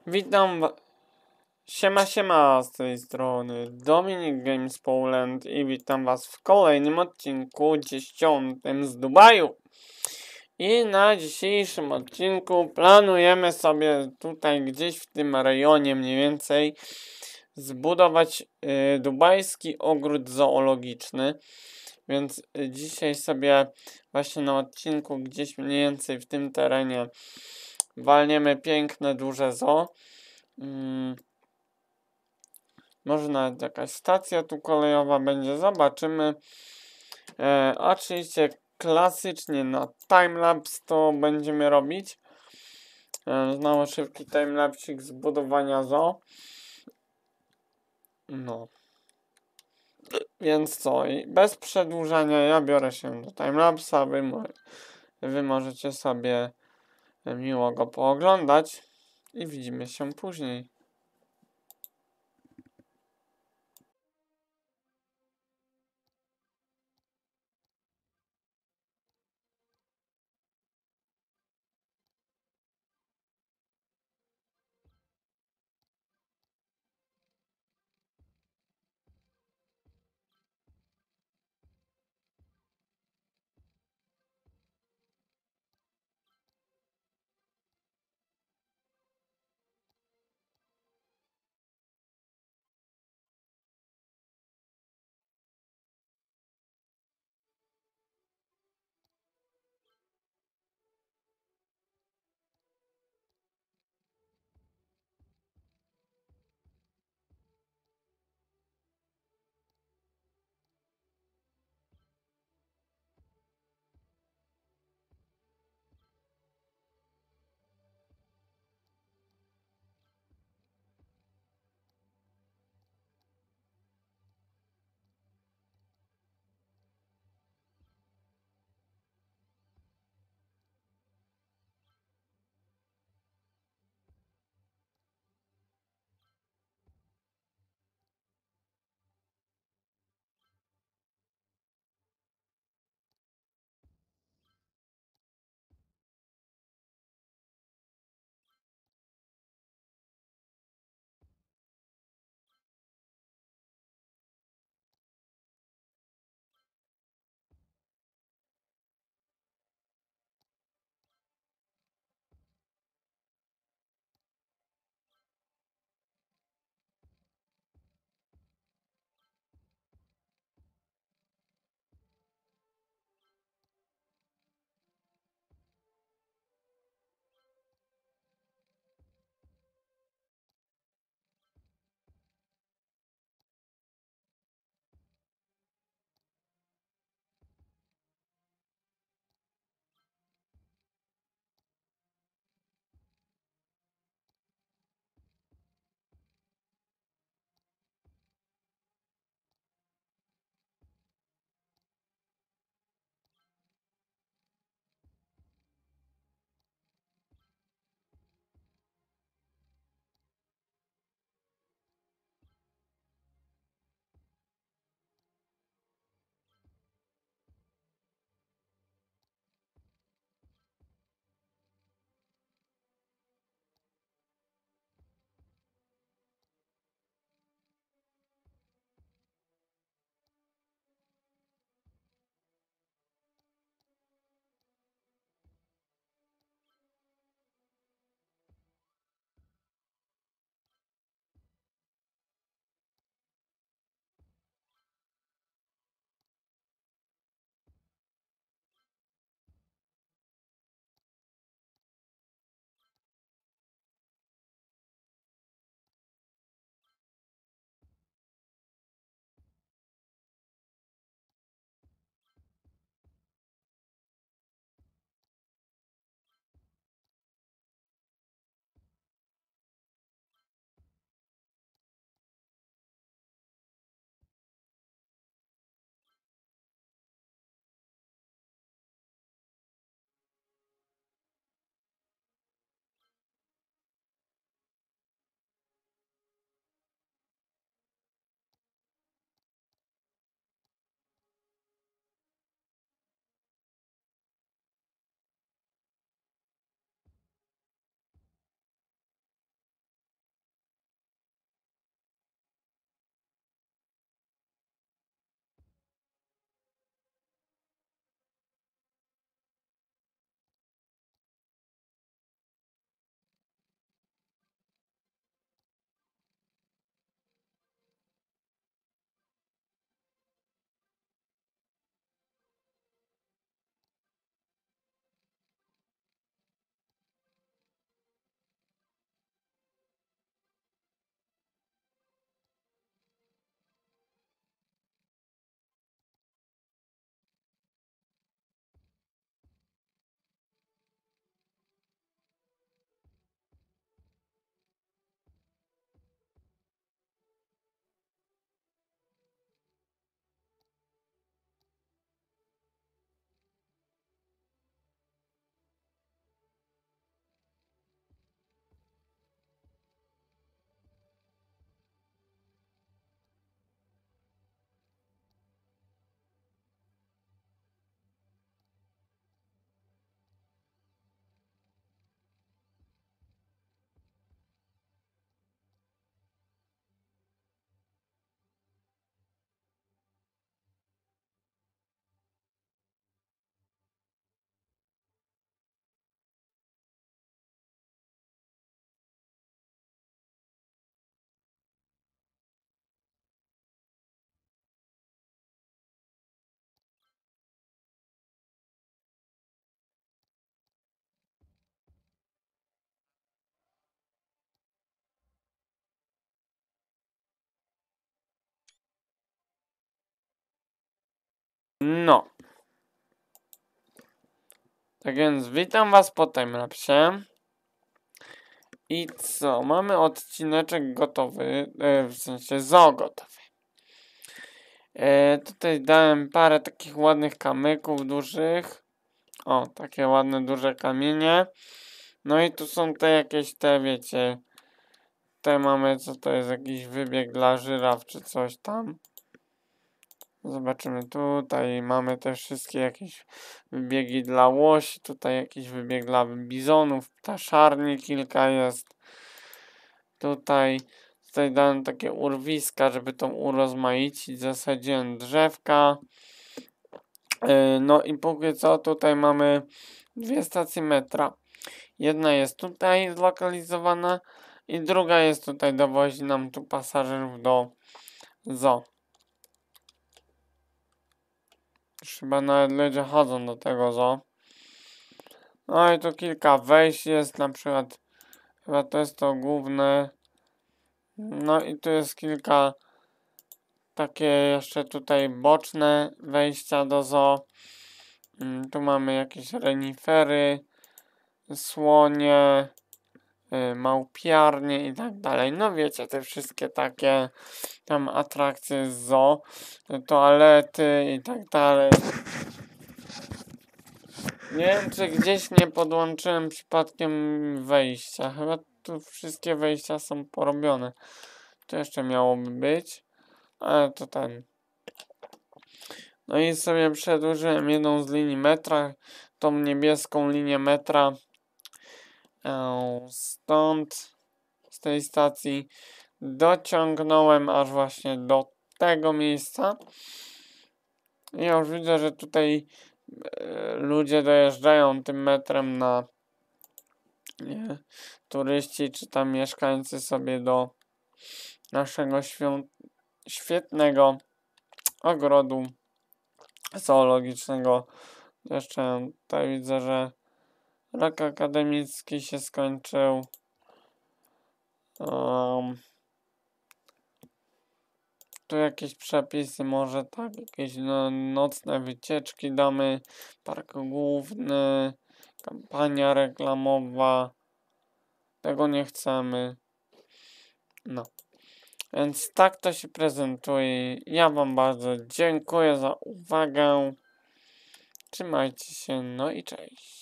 Witam, siema z tej strony Dominik Games Poland i witam was w kolejnym odcinku 10 z Dubaju. I na dzisiejszym odcinku planujemy sobie tutaj gdzieś w tym rejonie mniej więcej zbudować dubajski ogród zoologiczny. Więc dzisiaj sobie właśnie na odcinku gdzieś mniej więcej w tym terenie walniemy piękne duże zoo. Może nawet jakaś stacja tu kolejowa będzie, zobaczymy. Oczywiście klasycznie na timelapse to będziemy robić. Znowu szybki timelapsik z budowania zoo. No. Więc co, i bez przedłużania ja biorę się do timelapsa, wy możecie sobie miło go pooglądać i widzimy się później. No. Tak więc witam was po timelapsie. I co? Mamy odcineczek gotowy, w sensie zoo gotowy. Tutaj dałem parę takich ładnych kamyków dużych. O, takie ładne, duże kamienie. No i tu są te jakieś, wiecie, te mamy, co to jest, jakiś wybieg dla żyraf, czy coś tam. Zobaczymy, tutaj mamy te wszystkie jakieś wybiegi dla łosi, tutaj jakiś wybieg dla bizonów, ptaszarni kilka jest. Tutaj dałem takie urwiska, żeby to urozmaicić, zasadziłem drzewka. No i póki co tutaj mamy dwie stacje metra. Jedna jest tutaj zlokalizowana i druga jest tutaj, dowozi nam tu pasażerów do zoo. Już chyba nawet ludzie chodzą do tego zoo. No i tu kilka wejść jest, na przykład chyba to jest to główne. No i tu jest kilka takie jeszcze tutaj boczne wejścia do zoo. Tu mamy jakieś renifery, słonie, małpiarnie i tak dalej. No wiecie, te wszystkie takie tam atrakcje z zoo, toalety i tak dalej. Nie wiem, czy gdzieś nie podłączyłem przypadkiem wejścia. Chyba tu wszystkie wejścia są porobione. To jeszcze miałoby być, ale to ten. No i sobie przedłużyłem jedną z linii metra, tą niebieską linię metra. Stąd, z tej stacji, dociągnąłem aż właśnie do tego miejsca. I ja już widzę, że tutaj ludzie dojeżdżają tym metrem na turyści czy tam mieszkańcy sobie do naszego świetnego ogrodu zoologicznego. Jeszcze tutaj widzę, że rok akademicki się skończył. Tu jakieś przepisy, może tak, jakieś nocne wycieczki damy, park główny, kampania reklamowa, tego nie chcemy. No, więc tak to się prezentuje. Ja wam bardzo dziękuję za uwagę. Trzymajcie się, no i cześć.